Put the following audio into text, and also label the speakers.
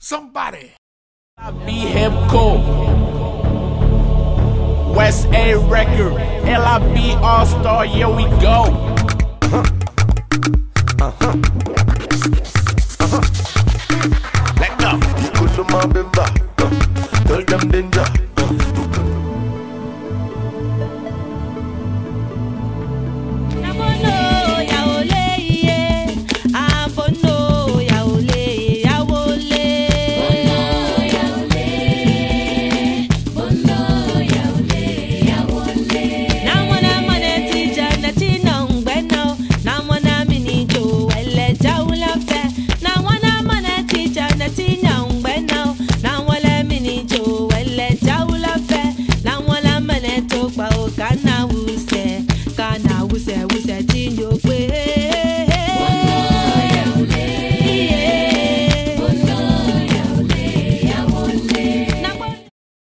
Speaker 1: Somebody.
Speaker 2: I be hip cool. West A record. LIB All-Star, here we go.
Speaker 3: Let go. Good to my bimba. Tell them danger.
Speaker 4: Now